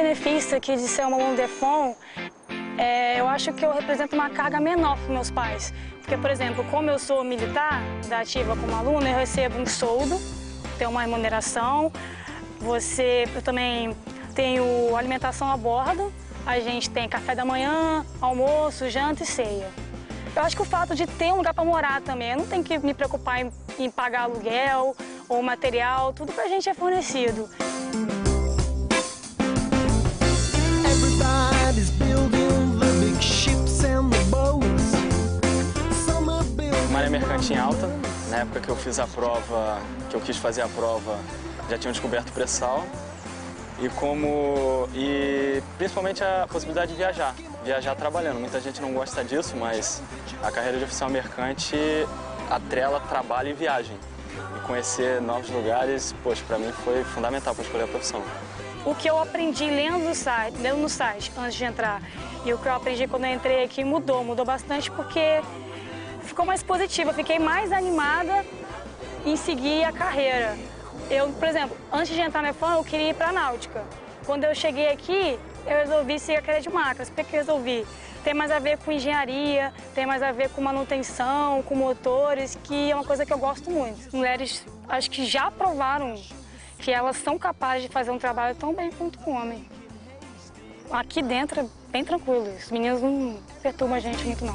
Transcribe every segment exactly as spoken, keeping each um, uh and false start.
benefícios aqui de ser uma aluna do Defon, é, eu acho que eu represento uma carga menor para meus pais. Porque, por exemplo, como eu sou militar, da ativa como aluna, eu recebo um soldo, tenho uma remuneração, você, eu também tenho alimentação a bordo, a gente tem café da manhã, almoço, janta e ceia. Eu acho que o fato de ter um lugar para morar também, eu não tenho que me preocupar em, em pagar aluguel ou material, tudo pra gente é fornecido. Maré mercante em alta. Na época que eu fiz a prova, que eu quis fazer a prova, já tinham descoberto o pré-sal. E como e principalmente a possibilidade de viajar, viajar trabalhando. Muita gente não gosta disso, mas a carreira de oficial mercante atrela trabalho e viagem. E conhecer novos lugares, poxa, para mim foi fundamental para escolher a profissão. O que eu aprendi lendo no site, lendo no site antes de entrar e o que eu aprendi quando eu entrei aqui mudou, mudou bastante porque ficou mais positivo, eu fiquei mais animada em seguir a carreira. Eu, por exemplo, antes de entrar na Defon, eu queria ir para a Náutica. Quando eu cheguei aqui, eu resolvi seguir a carreira de máquinas. Por que eu resolvi? Tem mais a ver com engenharia, tem mais a ver com manutenção, com motores, que é uma coisa que eu gosto muito. Mulheres, acho que já provaram que elas são capazes de fazer um trabalho tão bem quanto o homem. Aqui dentro é bem tranquilo, os meninos não perturbam a gente muito, não.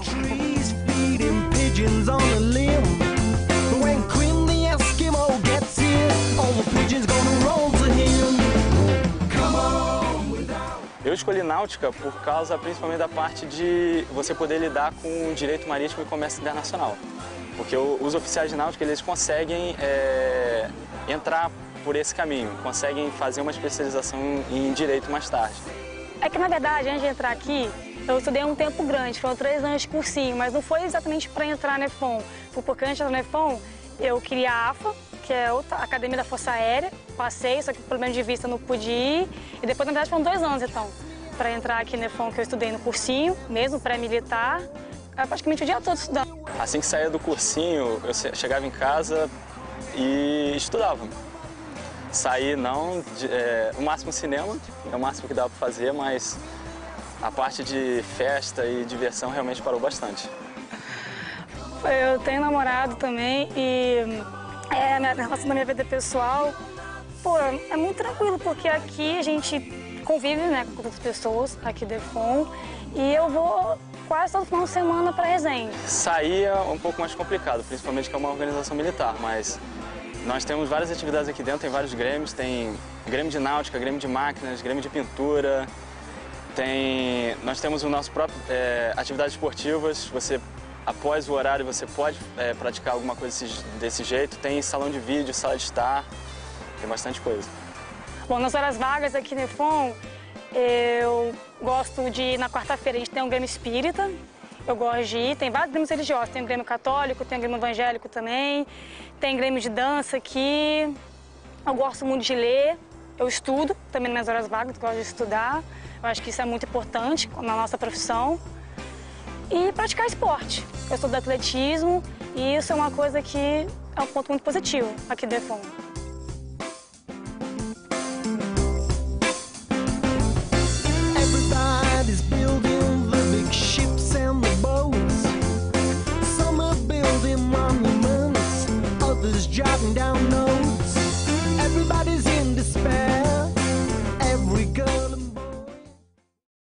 Eu escolhi náutica por causa principalmente da parte de você poder lidar com o direito marítimo e comércio internacional. Porque os oficiais de náutica, eles conseguem é, entrar por esse caminho, conseguem fazer uma especialização em direito mais tarde. É que, na verdade, antes de entrar aqui, eu estudei um tempo grande, foram três anos de cursinho, mas não foi exatamente para entrar na Defon. Foi porque antes de entrar na Defon, eu queria a AFA, que é outra Academia da Força Aérea, passei, só que por problema de vista não pude ir. E depois, na verdade, foram dois anos, então, para entrar aqui na Defon, que eu estudei no cursinho, mesmo pré-militar, praticamente o dia todo estudando. Assim que saía do cursinho, eu chegava em casa e estudava. Saí não, de, é, o máximo cinema, é o máximo que dava para fazer, mas a parte de festa e diversão realmente parou bastante. Eu tenho namorado também e é, a relação da minha vida pessoal, pô, é muito tranquilo, porque aqui a gente convive, né, com outras pessoas aqui de Defon e eu vou quase todo final de semana para Resende. Sair é um pouco mais complicado, principalmente que é uma organização militar, mas nós temos várias atividades aqui dentro, tem vários grêmios, tem grêmio de náutica, grêmio de máquinas, grêmio de pintura, tem, nós temos o nosso próprio é, atividades esportivas, você, após o horário, você pode é, praticar alguma coisa desse, desse jeito, tem salão de vídeo, sala de estar, tem bastante coisa. Bom, nas horas vagas aqui no Defon, eu gosto de ir na quarta-feira, a gente tem um grêmio espírita. Eu gosto de ir, tem vários grêmios religiosos, tem o grêmio católico, tem o grêmio evangélico também, tem grêmio de dança aqui. Eu gosto muito de ler, eu estudo também nas minhas horas vagas, gosto de estudar. Eu acho que isso é muito importante na nossa profissão. E praticar esporte. Eu estudo atletismo e isso é uma coisa que é um ponto muito positivo aqui do Defon. Jotting down notes, everybody's in despair.